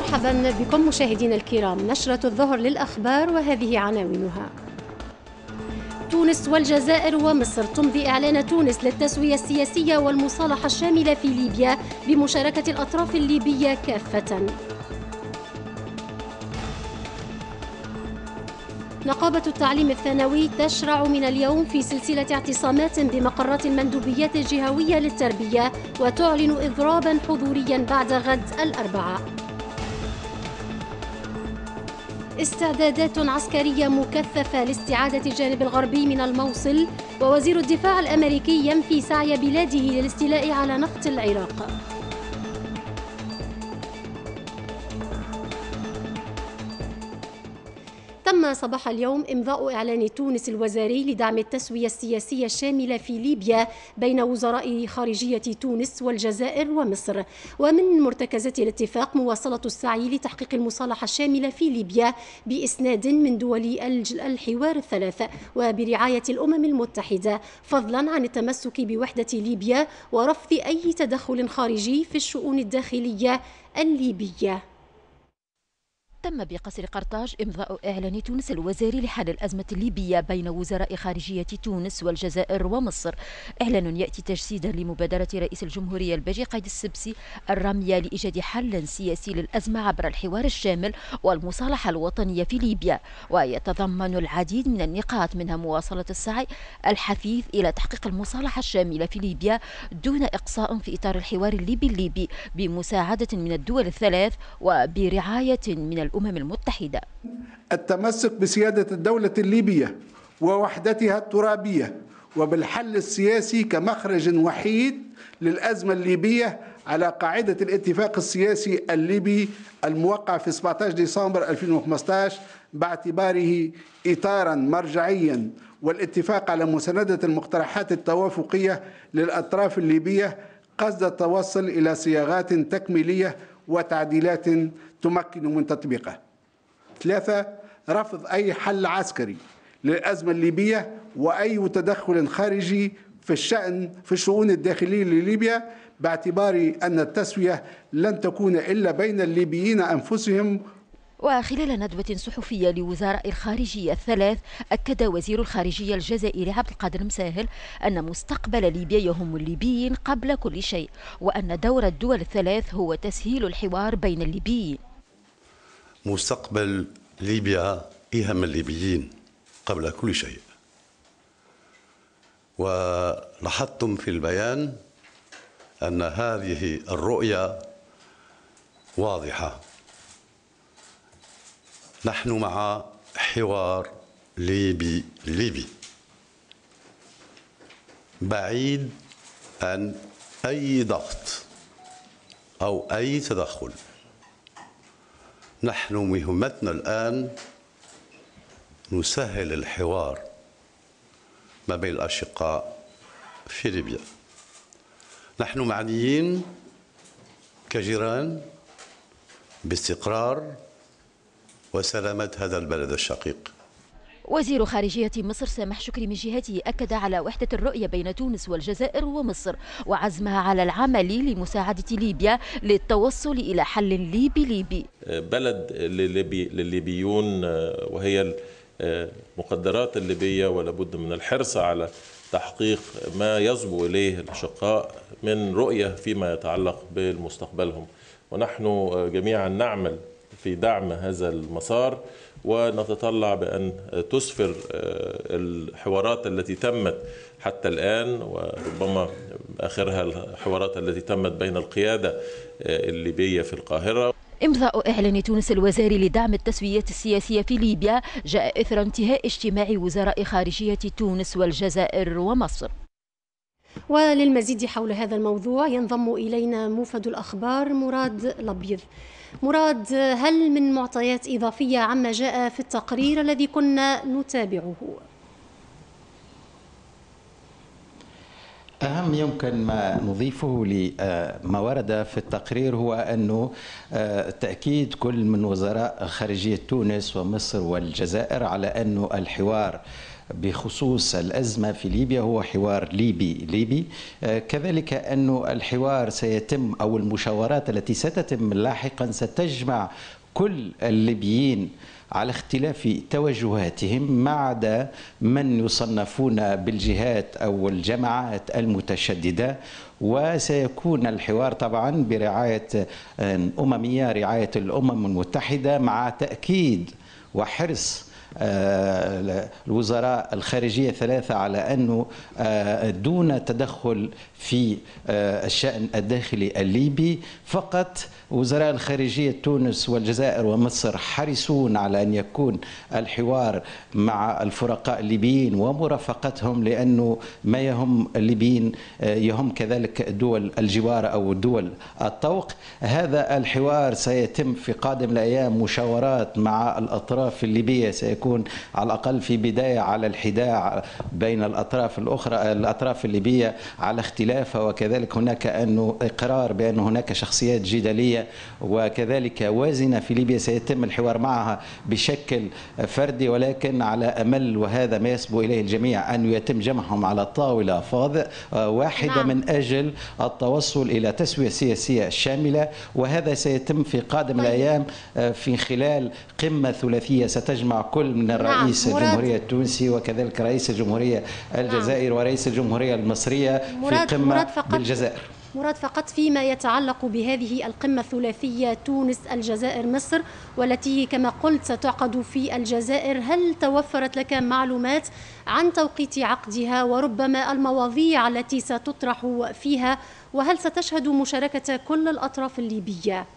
مرحبا بكم مشاهدينا الكرام. نشرة الظهر للأخبار وهذه عناوينها. تونس والجزائر ومصر. تمضي إعلان تونس للتسوية السياسية والمصالحة الشاملة في ليبيا بمشاركة الأطراف الليبية كافة. نقابة التعليم الثانوي تشرع من اليوم في سلسلة اعتصامات بمقرات المندوبيات الجهوية للتربية، وتعلن إضرابا حضوريا بعد غد الأربعاء. استعدادات عسكرية مكثفة لاستعادة الجانب الغربي من الموصل، ووزير الدفاع الأمريكي ينفي سعي بلاده للاستيلاء على نفط العراق. تم صباح اليوم إمضاء إعلان تونس الوزاري لدعم التسوية السياسية الشاملة في ليبيا بين وزراء خارجية تونس والجزائر ومصر. ومن مرتكزات الاتفاق مواصلة السعي لتحقيق المصالحة الشاملة في ليبيا بإسناد من دول الحوار الثلاث وبرعاية الأمم المتحدة، فضلا عن التمسك بوحدة ليبيا ورفض أي تدخل خارجي في الشؤون الداخلية الليبية. تم بقصر قرطاج إمضاء إعلان تونس الوزاري لحل الأزمة الليبية بين وزراء خارجية تونس والجزائر ومصر. إعلان يأتي تجسيدا لمبادرة رئيس الجمهورية الباجي قايد السبسي الرامية لإيجاد حل سياسي للأزمة عبر الحوار الشامل والمصالحة الوطنية في ليبيا، ويتضمن العديد من النقاط، منها مواصلة السعي الحثيث إلى تحقيق المصالحة الشاملة في ليبيا دون إقصاء في إطار الحوار الليبي بمساعدة من الدول الثلاث وبرعاية من الأمم المتحدة. التمسك بسيادة الدولة الليبية ووحدتها الترابية وبالحل السياسي كمخرج وحيد للأزمة الليبية على قاعدة الاتفاق السياسي الليبي الموقع في 17 ديسمبر 2015 باعتباره إطارا مرجعيا، والاتفاق على مساندة المقترحات التوافقية للأطراف الليبية قصد التوصل إلى صياغات تكميلية وتعديلات تمكن من تطبيقه. 3. رفض أي حل عسكري للأزمة الليبية وأي تدخل خارجي في الشؤون الداخلية لليبيا، باعتبار أن التسوية لن تكون إلا بين الليبيين أنفسهم. وخلال ندوة صحفية لوزراء الخارجية الثلاث، أكد وزير الخارجية الجزائري عبد القادر مساهل أن مستقبل ليبيا يهم الليبيين قبل كل شيء، وأن دور الدول الثلاث هو تسهيل الحوار بين الليبيين. مستقبل ليبيا يهم الليبيين قبل كل شيء. ولاحظتم في البيان أن هذه الرؤية واضحة. نحن مع حوار ليبي بعيد عن أي ضغط أو أي تدخل. نحن مهمتنا الآن نسهل الحوار ما بين الأشقاء في ليبيا. نحن معنيين كجيران باستقرار وسلامة هذا البلد الشقيق. وزير خارجية مصر سامح شكري من جهته أكد على وحدة الرؤية بين تونس والجزائر ومصر وعزمها على العمل لمساعدة ليبيا للتوصل إلى حل ليبي. بلد للليبيون، وهي المقدرات الليبية، ولابد من الحرص على تحقيق ما يصبو إليه الأشقاء من رؤية فيما يتعلق بمستقبلهم، ونحن جميعا نعمل في دعم هذا المسار، ونتطلع بأن تسفر الحوارات التي تمت حتى الآن، وربما آخرها الحوارات التي تمت بين القيادة الليبية في القاهرة. إمضاء إعلان تونس الوزاري لدعم التسوية السياسية في ليبيا جاء إثر انتهاء اجتماع وزراء خارجية تونس والجزائر ومصر. وللمزيد حول هذا الموضوع ينضم إلينا موفد الأخبار مراد الأبيض. مراد، هل من معطيات إضافية عما جاء في التقرير الذي كنا نتابعه؟ أهم يمكن ما نضيفه لما ورد في التقرير هو أنه تأكيد كل من وزراء خارجية تونس ومصر والجزائر على أنه الحوار بخصوص الأزمة في ليبيا هو حوار ليبي كذلك أن الحوار سيتم أو المشاورات التي ستتم لاحقا ستجمع كل الليبيين على اختلاف توجهاتهم ما عدا من يصنفون بالجهات أو الجماعات المتشددة. وسيكون الحوار طبعا برعاية أممية، رعاية الأمم المتحدة، مع تأكيد وحرص الوزراء الخارجية الثلاثة على أنه دون تدخل في الشأن الداخلي الليبي. فقط وزراء الخارجية تونس والجزائر ومصر حريصون على أن يكون الحوار مع الفرقاء الليبيين ومرافقتهم، لأنه ما يهم الليبيين يهم كذلك دول الجوار أو دول الطوق. هذا الحوار سيتم في قادم الأيام مشاورات مع الأطراف الليبية، سيكون على الأقل في بداية على الحداع بين الأطراف الأخرى، الأطراف الليبية على اختلافها، وكذلك هناك أنه إقرار بأن هناك شخصيات جدلية وكذلك وازنة في ليبيا سيتم الحوار معها بشكل فردي، ولكن على أمل، وهذا ما يسبق إليه الجميع، أن يتم جمعهم على طاولة واحدة من أجل التوصل إلى تسوية سياسية شاملة. وهذا سيتم في قادم الأيام في خلال قمة ثلاثية ستجمع كل من الرئيس الجمهورية التونسي وكذلك رئيس الجمهورية الجزائر ورئيس الجمهورية المصرية في قمة بالجزائر. مراد، فقط فيما يتعلق بهذه القمة الثلاثية تونس الجزائر مصر، والتي كما قلت ستعقد في الجزائر، هل توفرت لك معلومات عن توقيت عقدها وربما المواضيع التي ستطرح فيها، وهل ستشهد مشاركة كل الأطراف الليبية؟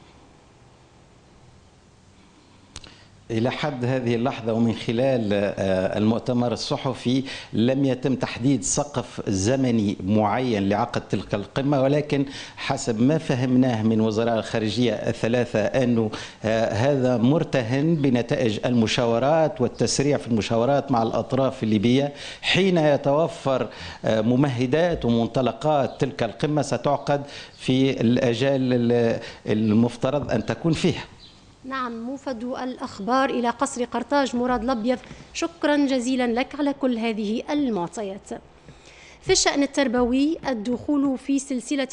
إلى حد هذه اللحظة ومن خلال المؤتمر الصحفي لم يتم تحديد سقف زمني معين لعقد تلك القمة، ولكن حسب ما فهمناه من وزراء الخارجية الثلاثة أنه هذا مرتهن بنتائج المشاورات والتسريع في المشاورات مع الأطراف الليبية. حين يتوفر ممهدات ومنطلقات تلك القمة ستعقد في الأجال المفترض أن تكون فيها. نعم، موفد الأخبار إلى قصر قرطاج مراد الأبيض، شكرا جزيلا لك على كل هذه المعطيات. في الشأن التربوي، الدخول في سلسلة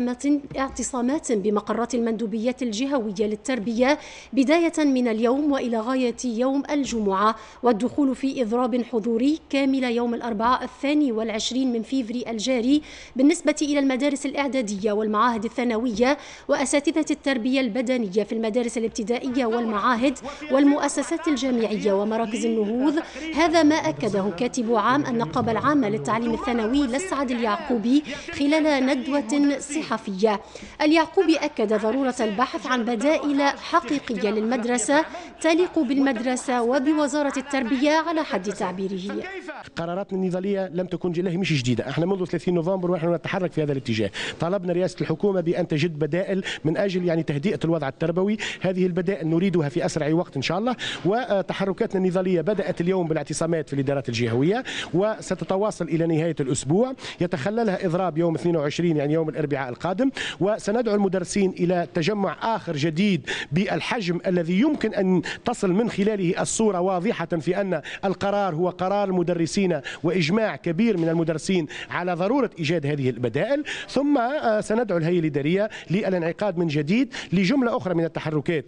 اعتصامات بمقرات المندوبيات الجهوية للتربية بداية من اليوم وإلى غاية يوم الجمعة، والدخول في إضراب حضوري كامل يوم الأربعاء 22 من فيفري الجاري بالنسبة إلى المدارس الإعدادية والمعاهد الثانوية وأساتذة التربية البدنية في المدارس الابتدائية والمعاهد والمؤسسات الجامعية ومراكز النهوض. هذا ما أكده كاتب عام النقابة العامة للتعليم الثانوي لسعد اليعقوبي خلال ندوة صحفية. اليعقوبي أكد ضرورة البحث عن بدائل حقيقية للمدرسة تليق بالمدرسة وبوزارة التربية على حد تعبيره. قراراتنا النضالية لم تكن مش جديدة، احنا منذ 30 نوفمبر ونحن نتحرك في هذا الاتجاه. طلبنا رئاسة الحكومة بأن تجد بدائل من أجل تهدئة الوضع التربوي. هذه البدائل نريدها في أسرع وقت إن شاء الله، وتحركاتنا النضالية بدأت اليوم بالاعتصامات في الإدارات الجهوية وستتواصل إلى نهاية الأسبوع، يتخللها إضراب يوم 22 يوم الأربعاء القادم. وسندعو المدرسين إلى تجمع آخر جديد بالحجم الذي يمكن أن تصل من خلاله الصورة واضحة في أن القرار هو قرار المدرسين وإجماع كبير من المدرسين على ضرورة إيجاد هذه البدائل. ثم سندعو الهيئة الإدارية للانعقاد من جديد لجملة أخرى من التحركات.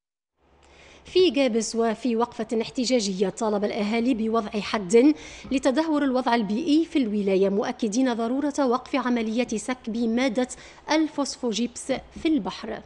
في جابس وفي وقفة احتجاجية طالب الأهالي بوضع حد لتدهور الوضع البيئي في الولاية، مؤكدين ضرورة وقف عملية سكب مادة الفوسفوجيبس في البحر.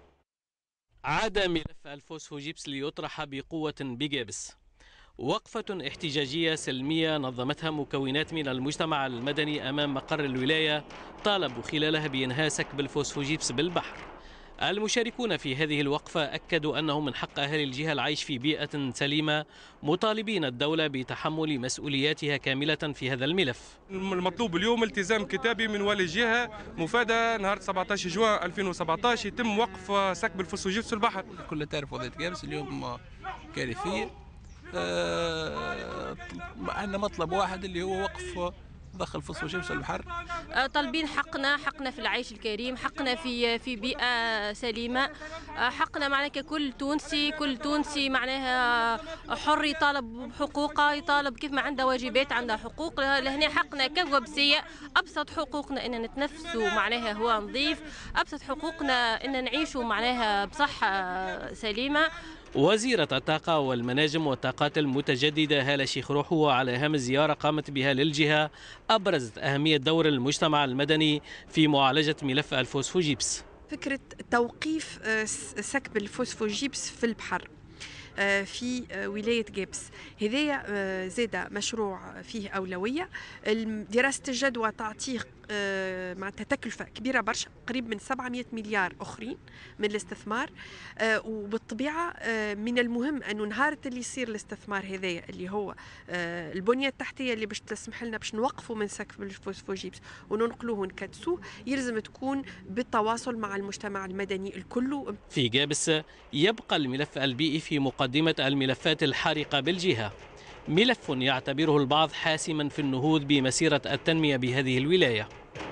عاد ملف الفوسفوجيبس ليطرح بقوة بجابس. وقفة احتجاجية سلمية نظمتها مكونات من المجتمع المدني أمام مقر الولاية طالبوا خلالها بإنهاء سكب الفوسفوجيبس بالبحر. المشاركون في هذه الوقفة أكدوا أنه من حق أهل الجهة العيش في بيئة سليمة، مطالبين الدولة بتحمل مسؤولياتها كاملة في هذا الملف. المطلوب اليوم التزام كتابي من والي الجهة مفادة نهار 17 جوان 2017 يتم وقف سكب الفوسفوجيبس في البحر. كل تعرف وضعية جابس اليوم كارثية. عندنا مطلب واحد اللي هو وقف تدخل فوسفوجيبس البحر؟ طالبين حقنا في العيش الكريم، حقنا في بيئة سليمة، حقنا معناها ككل تونسي معناها حر يطالب بحقوقه، يطالب كيف ما عنده واجبات عنده حقوق. لهنا حقنا كوبسية، أبسط حقوقنا أن نتنفسوا معناها هواء نظيف، أبسط حقوقنا أن نعيشوا معناها بصحة سليمة. وزيرة الطاقة والمناجم والطاقات المتجددة هالة شيخ روحو على هام زيارة قامت بها للجهة أبرزت أهمية دور المجتمع المدني في معالجة ملف الفوسفوجيبس. فكرة توقيف سكب الفوسفوجيبس في البحر في ولاية جابس، هذايا زاد مشروع فيه أولوية. دراسة الجدوى تعطيه معناتها تكلفة كبيرة برشا، قريب من 700 مليار أخرين من الاستثمار. وبالطبيعة من المهم أنه نهار اللي يصير الاستثمار هذايا اللي هو البنية التحتية اللي باش تسمح لنا باش نوقفوا من سكب الفوسفوجيبس وننقلوه ونكدسوه، يلزم تكون بالتواصل مع المجتمع المدني الكل. في جابس يبقى الملف البيئي في مقدمة الملفات الحارقة بالجهة، ملف يعتبره البعض حاسما في النهوض بمسيرة التنمية بهذه الولاية.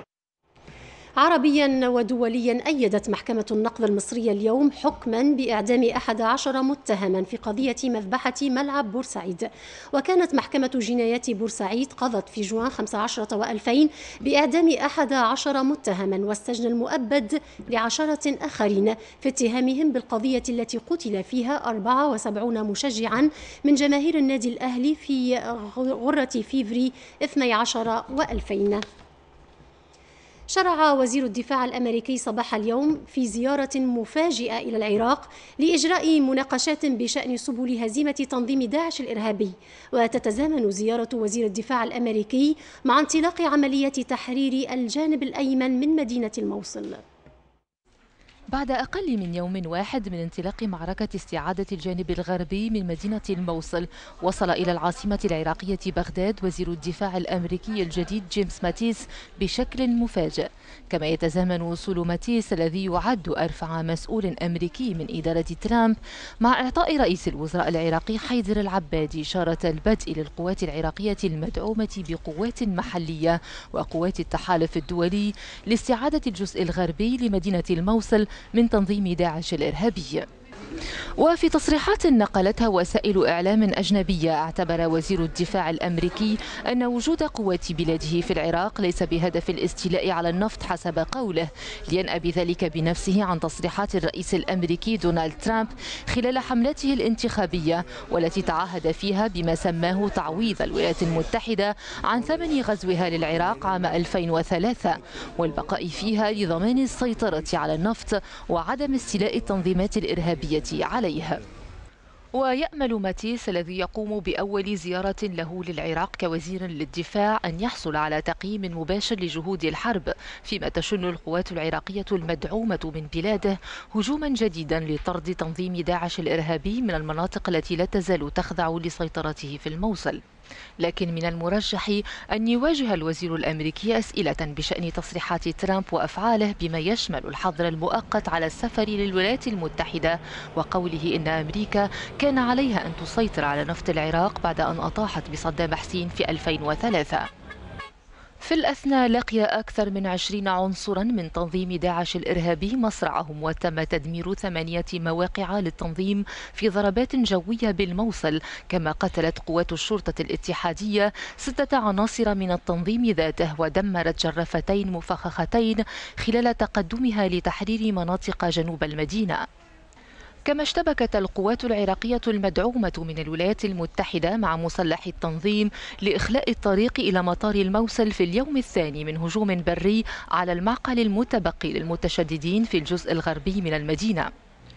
عربيا ودوليا أيدت محكمة النقض المصرية اليوم حكما بإعدام 11 متهما في قضية مذبحة ملعب بورسعيد. وكانت محكمة جنايات بورسعيد قضت في جوان 15 و2000 بإعدام 11 متهما والسجن المؤبد ل10 آخرين في اتهامهم بالقضية التي قتل فيها 74 مشجعا من جماهير النادي الأهلي في غرة فيفري 12 و2000. شرع وزير الدفاع الأمريكي صباح اليوم في زيارة مفاجئة إلى العراق لإجراء مناقشات بشأن سبل هزيمة تنظيم داعش الإرهابي. وتتزامن زيارة وزير الدفاع الأمريكي مع انطلاق عملية تحرير الجانب الأيمن من مدينة الموصل. بعد أقل من يوم واحد من انطلاق معركة استعادة الجانب الغربي من مدينة الموصل، وصل إلى العاصمة العراقية بغداد وزير الدفاع الأمريكي الجديد جيمس ماتيس بشكل مفاجئ. كما يتزامن وصول ماتيس الذي يعد أرفع مسؤول أمريكي من إدارة ترامب مع إعطاء رئيس الوزراء العراقي حيدر العبادي إشارة البدء للقوات العراقية المدعومة بقوات محلية وقوات التحالف الدولي لاستعادة الجزء الغربي لمدينة الموصل من تنظيم داعش الإرهابي. وفي تصريحات نقلتها وسائل إعلام أجنبية، اعتبر وزير الدفاع الأمريكي أن وجود قوات بلاده في العراق ليس بهدف الاستيلاء على النفط حسب قوله، لينأى بذلك بنفسه عن تصريحات الرئيس الأمريكي دونالد ترامب خلال حملته الانتخابية، والتي تعهد فيها بما سماه تعويض الولايات المتحدة عن ثمن غزوها للعراق عام 2003 والبقاء فيها لضمان السيطرة على النفط وعدم استيلاء التنظيمات الإرهابية عليها. ويأمل ماتيس الذي يقوم بأول زيارة له للعراق كوزير للدفاع أن يحصل على تقييم مباشر لجهود الحرب، فيما تشن القوات العراقية المدعومة من بلاده هجوما جديدا لطرد تنظيم داعش الإرهابي من المناطق التي لا تزال تخضع لسيطرته في الموصل. لكن من المرجح أن يواجه الوزير الأمريكي أسئلة بشأن تصريحات ترامب وأفعاله بما يشمل الحظر المؤقت على السفر للولايات المتحدة وقوله إن أمريكا كان عليها أن تسيطر على نفط العراق بعد أن أطاحت بصدام حسين في 2003. في الأثناء لقي أكثر من 20 عنصرا من تنظيم داعش الإرهابي مصرعهم، وتم تدمير 8 مواقع للتنظيم في ضربات جوية بالموصل، كما قتلت قوات الشرطة الاتحادية 6 عناصر من التنظيم ذاته ودمرت جرفتين مفخختين خلال تقدمها لتحرير مناطق جنوب المدينة. كما اشتبكت القوات العراقية المدعومة من الولايات المتحدة مع مسلح التنظيم لإخلاء الطريق إلى مطار الموصل في اليوم الثاني من هجوم بري على المعقل المتبقي للمتشددين في الجزء الغربي من المدينة.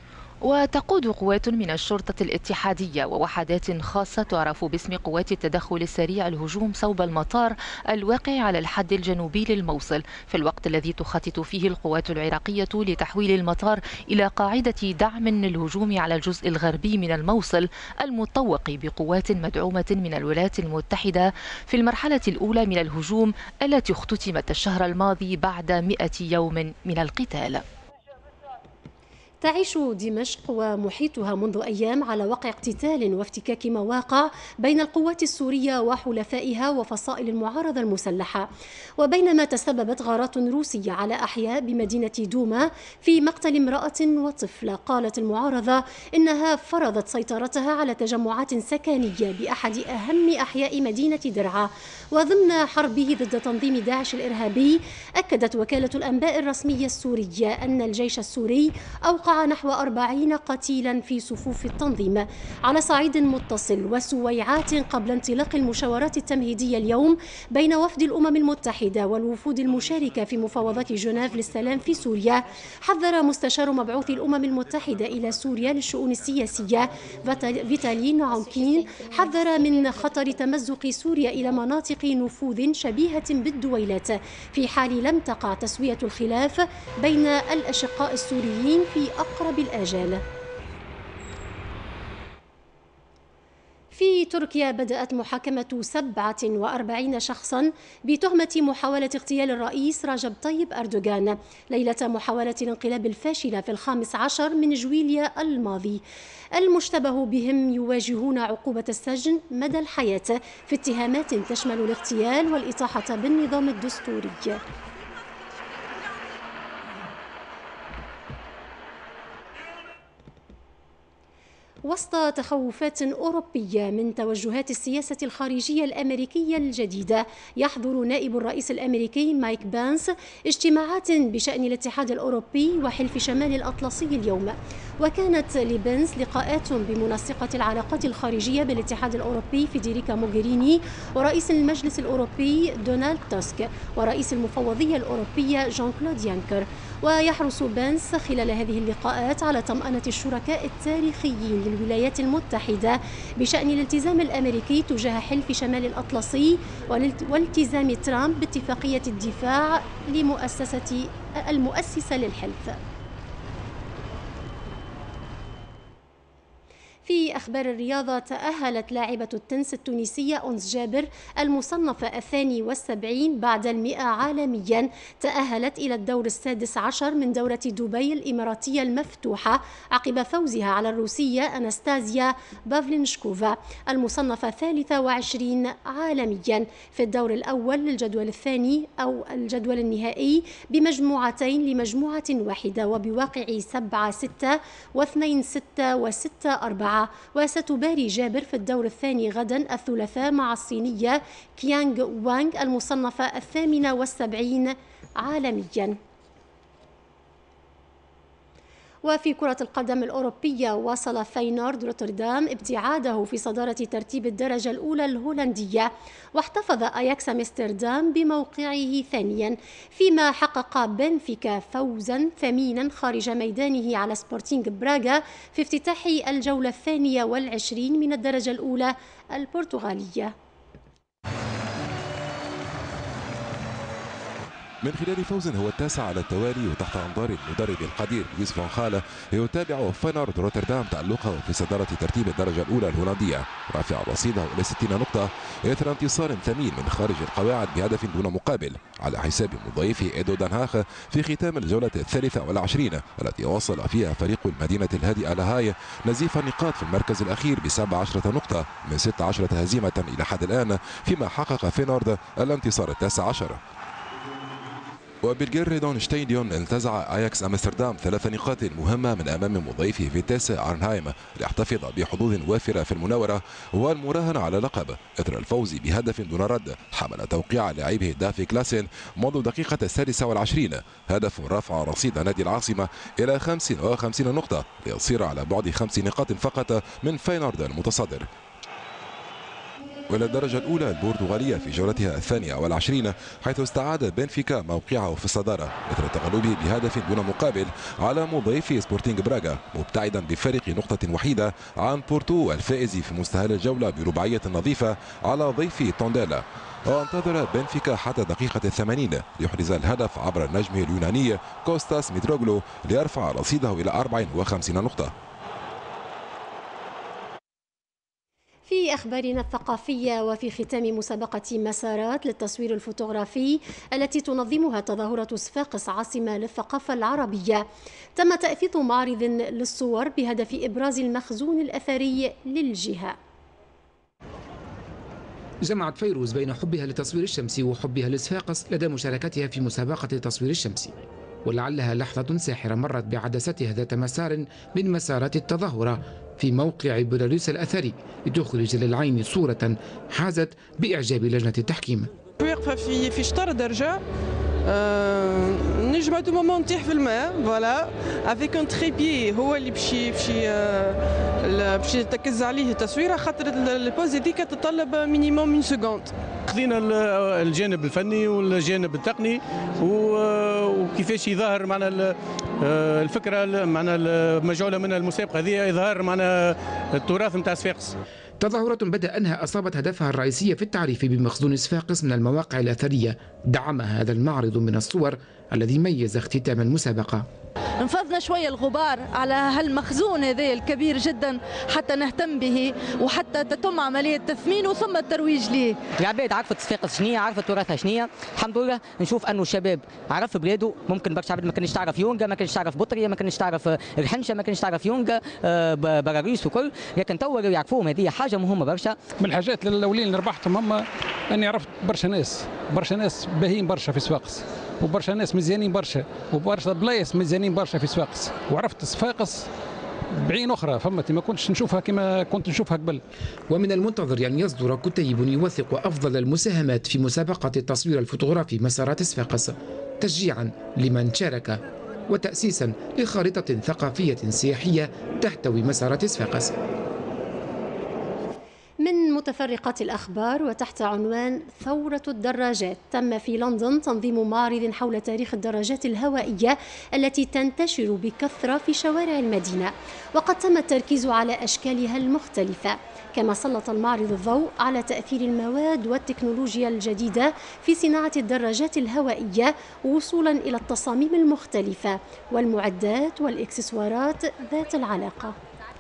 وتقود قوات من الشرطة الاتحادية ووحدات خاصة تعرف باسم قوات التدخل السريع الهجوم صوب المطار الواقع على الحد الجنوبي للموصل، في الوقت الذي تخطط فيه القوات العراقية لتحويل المطار إلى قاعدة دعم للهجوم على الجزء الغربي من الموصل المطوق بقوات مدعومة من الولايات المتحدة في المرحلة الأولى من الهجوم التي اختتمت الشهر الماضي بعد 100 يوم من القتال. تعيش دمشق ومحيطها منذ أيام على وقع اقتتال وافتكاك مواقع بين القوات السورية وحلفائها وفصائل المعارضة المسلحة. وبينما تسببت غارات روسية على أحياء بمدينة دوما في مقتل امرأة وطفل، قالت المعارضة إنها فرضت سيطرتها على تجمعات سكنية بأحد أهم أحياء مدينة درعا. وضمن حربه ضد تنظيم داعش الإرهابي، أكدت وكالة الأنباء الرسمية السورية أن الجيش السوري أوقع نحو 40 قتيلا في صفوف التنظيم. على صعيد متصل وسويعات قبل انطلاق المشاورات التمهيدية اليوم بين وفد الأمم المتحدة والوفود المشاركة في مفاوضات جنيف للسلام في سوريا، حذر مستشار مبعوث الأمم المتحدة إلى سوريا للشؤون السياسية فيتالي ناوكين، حذر من خطر تمزق سوريا إلى مناطق نفوذ شبيهة بالدويلات في حال لم تقع تسوية الخلاف بين الأشقاء السوريين في أقرب الآجال. في تركيا بدأت محاكمة 47 شخصا بتهمة محاولة اغتيال الرئيس رجب طيب أردوغان ليلة محاولة الانقلاب الفاشلة في 15 من جويليا الماضي. المشتبه بهم يواجهون عقوبة السجن مدى الحياة في اتهامات تشمل الاغتيال والإطاحة بالنظام الدستوري. وسط تخوفات أوروبية من توجهات السياسة الخارجية الأمريكية الجديدة، يحضر نائب الرئيس الأمريكي مايك بانس اجتماعات بشأن الاتحاد الأوروبي وحلف شمال الأطلسي اليوم. وكانت لبنس لقاءات بمنسقة العلاقات الخارجية بالاتحاد الأوروبي فيدريكا موغيريني ورئيس المجلس الأوروبي دونالد تاسك ورئيس المفوضية الأوروبية جان كلود يانكر. ويحرص بنس خلال هذه اللقاءات على طمأنة الشركاء التاريخيين للولايات المتحدة بشأن الالتزام الأمريكي تجاه حلف شمال الأطلسي والتزام ترامب باتفاقية الدفاع المؤسسة للحلف. في أخبار الرياضة، تأهلت لاعبة التنس التونسية أنس جابر المصنفة 72 بعد 100 عالميا، تأهلت إلى الدور 16 من دورة دبي الإماراتية المفتوحة عقب فوزها على الروسية أناستازيا بافلينشكوفا المصنفة 23 عالميا في الدور الأول للجدول الثاني أو الجدول النهائي بمجموعتين لمجموعة واحدة وبواقع 7-6 و2-6 و6-4. وستباري جابر في الدور الثاني غدا الثلاثاء مع الصينية كيانغ وانغ المصنفة 78 عالميا. وفي كرة القدم الأوروبية، واصل فاينورد روتردام ابتعاده في صدارة ترتيب الدرجة الأولى الهولندية، واحتفظ أياكس أمستردام بموقعه ثانيا، فيما حقق بنفيكا فوزا ثمينا خارج ميدانه على سبورتينغ براغا في افتتاح الجولة 22 من الدرجة الأولى البرتغالية. من خلال فوز هو التاسع على التوالي وتحت أنظار المدرب القدير لويس فان خال، يتابع فاينورد روتردام تألقه في صدارة ترتيب الدرجة الأولى الهولندية، رافع رصيده إلى 60 نقطة إثر انتصار ثمين من خارج القواعد بهدف دون مقابل على حساب مضيفه إيدو دانهاخ في ختام الجولة 23 التي وصل فيها فريق المدينة الهادئة لاهاي نزيف النقاط في المركز الأخير ب17 نقطة من 16 هزيمة إلى حد الآن، فيما حقق فاينورد الانتصار 19. وبالجيردون شتيديون انتزع اياكس امستردام 3 نقاط مهمة من امام مضيفه فيتيس ارنهايم ليحتفظ بحظوظ وافرة في المناورة والمراهنة على لقب اثر الفوز بهدف دون رد، حمل توقيع لاعبه دافي كلاسين منذ دقيقة 26 هدف رفع رصيد نادي العاصمة إلى 55 نقطة ليصير على بعد 5 نقاط فقط من فاينورد المتصدر. والى الدرجة الأولى البرتغالية في جولتها 22 حيث استعاد بنفيكا موقعه في الصدارة إثر تغلبه بهدف دون مقابل على مضيف سبورتينغ براغا، مبتعدا بفارق نقطة وحيدة عن بورتو الفائز في مستهل الجولة برباعية نظيفة على ضيف تونديلا. وانتظر بنفيكا حتى دقيقة 80 ليحرز الهدف عبر نجمه اليوناني كوستاس ميتروغلو ليرفع رصيده إلى 54 نقطة. في في أخبارنا الثقافية، وفي ختام مسابقة مسارات للتصوير الفوتوغرافي التي تنظمها تظاهرة صفاقس عاصمة للثقافة العربية، تم تأثيث معرض للصور بهدف إبراز المخزون الأثري للجهة. جمعت فيروز بين حبها لتصوير الشمس وحبها لصفاقس لدى مشاركتها في مسابقة تصوير الشمس، ولعلها لحظة ساحرة مرت بعدستها ذات مسار من مسارات التظاهرة في موقع بيلاروس الأثري لتخرج للعين صورة حازت بإعجاب لجنة التحكيم. واقفة في شطر درجة نجمة دو مومون نطيح في الماء فوالا افيك ان تريبيي هو اللي باش تركز عليه التصويره، خاطر البوز هذيك تتطلب مينيموم 1 سكوند. خذينا الجانب الفني والجانب التقني وكيفاش يظهر معنا الفكره معنا المجعوله من المسابقه هذه اظهار معنا التراث نتاع صفاقس. تظاهرة بدأ أنها أصابت هدفها الرئيسي في التعريف بمخزون صفاقس من المواقع الأثرية، دعمها هذا المعرض من الصور الذي ميز اختتام المسابقة. نفضنا شوية الغبار على هالمخزون هذا الكبير جدا حتى نهتم به وحتى تتم عملية تثمينه ثم الترويج ليه. العباد عرفت صفاقس شنية، عرفت تراثها شنية، الحمد لله نشوف أنه الشباب عرف بلاده. ممكن برشا عباد ما كانش تعرف يونغا، ما كانش تعرف بطرية، ما كانش تعرف الحنشة، ما كانش تعرف يونغا براروس وكل، لكن توا يعرفوهم. هذه حاجة مهمة برشا. من الحاجات الأولين اللي ربحتهم هم أني عرفت برشا ناس باهيين برشا في صفاقس، وبرشا ناس مزيانين برشا، وبرشا بلايص مزيانين برشا في صفاقس، وعرفت صفاقس بعين أخرى فهمتي ما كنتش نشوفها كما كنت نشوفها قبل. ومن المنتظر أن يصدر كتيب يوثق أفضل المساهمات في مسابقة التصوير الفوتوغرافي مسارات صفاقس تشجيعا لمن شارك وتأسيسا لخارطة ثقافية سياحية تحتوي مسارات صفاقس. من متفرقات الأخبار وتحت عنوان ثورة الدراجات، تم في لندن تنظيم معرض حول تاريخ الدراجات الهوائية التي تنتشر بكثرة في شوارع المدينة، وقد تم التركيز على أشكالها المختلفة. كما سلط المعرض الضوء على تأثير المواد والتكنولوجيا الجديدة في صناعة الدراجات الهوائية وصولا إلى التصاميم المختلفة والمعدات والإكسسوارات ذات العلاقة.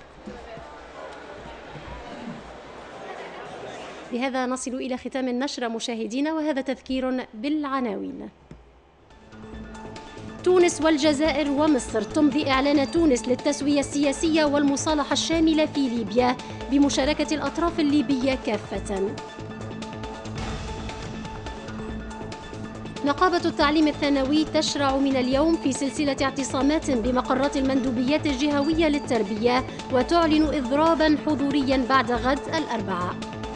بهذا نصل إلى ختام النشرة مشاهدينا، وهذا تذكير بالعناوين. تونس والجزائر ومصر تمضي إعلان تونس للتسوية السياسية والمصالحة الشاملة في ليبيا بمشاركة الأطراف الليبية كافة. نقابة التعليم الثانوي تشرع من اليوم في سلسلة اعتصامات بمقرات المندوبيات الجهوية للتربية، وتعلن إضرابا حضوريا بعد غد الأربعاء.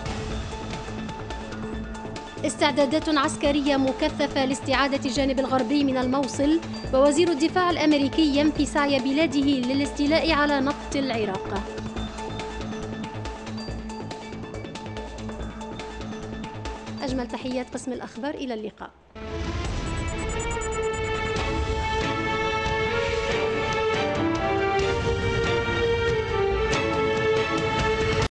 استعدادات عسكرية مكثفة لاستعادة الجانب الغربي من الموصل، ووزير الدفاع الأمريكي ينفي سعي بلاده للاستيلاء على نفط العراق. أجمل تحيات قسم الأخبار، إلى اللقاء.